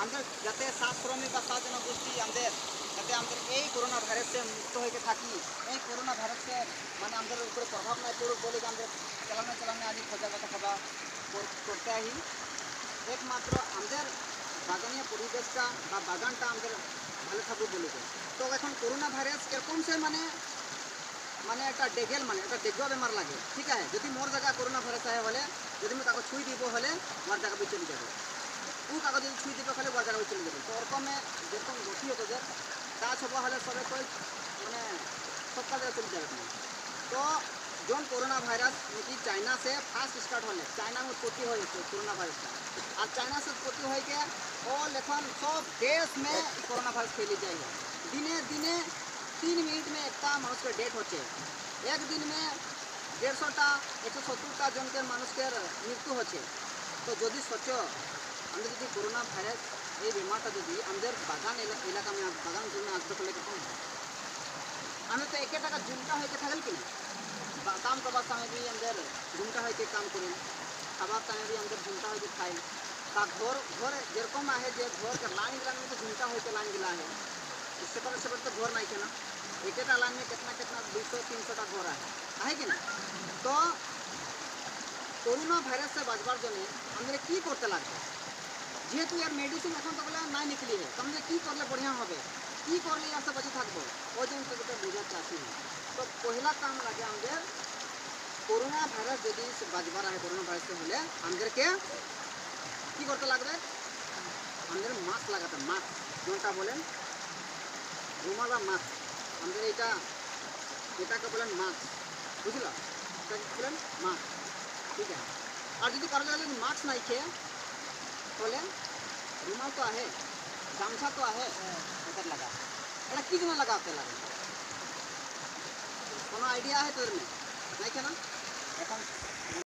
আমাদের যাতে 7 শ্রমিক বা 7 জনগোষ্ঠী আমাদের যাতে আমাদের এই করোনা ভাইরাসে মুক্ত হয়ে থাকি, এই করোনা ভাইরাসে মানে আমাদের উপরে প্রভাব নাই পড়ুক বলে আমাদের চালানো আজ সজাগতা সভা করতে আহি। একমাত্র আমাদের বাগানিয়া পরিবেশটা বা বাগানটা আমাদের ভালো থাকুক বলে। তো এখন করোনা ভাইরাস এরকম সে মানে একটা ডেগেল মানে একটা ডেগুয়া বেমার লাগে, ঠিক আছে। যদি মোর জায়গা করোনা ভাইরাস আহে হলে যদি আমি তাকে ছুঁই দিব হলে মোর জায়গা বই চলে যাবে, ও কাগজ যদি ছুঁই দিব হলে ওর জায়গা বই চলে যাবে। তো ওরকমে যেরকম গতি হতো যে তা ছবা হলে সবাই কই মানে सब का चल जाएगा। तो जो कोरोना वायरस कि चाइना से फास्ट स्टार्ट होने चाइना में उत्पत्ति हो कोरोना वायरस का, और चाइना से उत्पत्ति हो के और लेखन सब देश में कोरोना वायरस फैली जाएगा। दिने दिने 3 मिनट में एक मानुष के डेथ होचे, एक दिन में 150टा 170टा जन के मानुष के मृत्यु होचे। तो जदि सोचो हमें जो कोरोना भाइरस ये बेमारटा जो हमारे बागान इलाका में बागान में आसते कले कम हमें तो एक टाका झुमका होते थकल कि काम करवार समय भी अंदर झुमका होते काम करें, खाबार समय भी अंदर झुमका होते खाए। ता घर घर जेरकम है जे घर के लाइन गिला में तो झुमका होते लाइन गिला है, इससे पर तो घर नहीं के ना एक लाइन में कितना कितना 200-300टा घर है कि ना। तो कोरोना भाइरस से बचवार जो हमें कि करते लगते जेहेतु यार मेडिसिन এখন তো বলে নাই निकली है, तो हमें कि करले बढ़िया হবে कि करले यार से बचे থাকবো ওই জন্য তো যেটা বোঝা চাচ্ছি। তো পহলা কাম লাগে আমাদের করোনা ভাইরাস যদি বাজবার है করোনা ভাইরাস হলে আমাদেরকে কি করতে লাগবে, আমাদের মাস্ক লাগাতে, মাস্ক কোনটা বলেন রুমাল বা মাস্ক, আমাদের এটাকে বলেন মাস্ক, বুঝলো এটাকে বলেন মাস্ক, ঠিক আছে। আর যদি কারো জায়গায় যদি মাস্ক নাই খেয়ে बोले रुमाल तो है गामछा तो है इधर लगा एटा कि जन लगाते लगे कोनो आइडिया है तोर में नहीं क्या ना।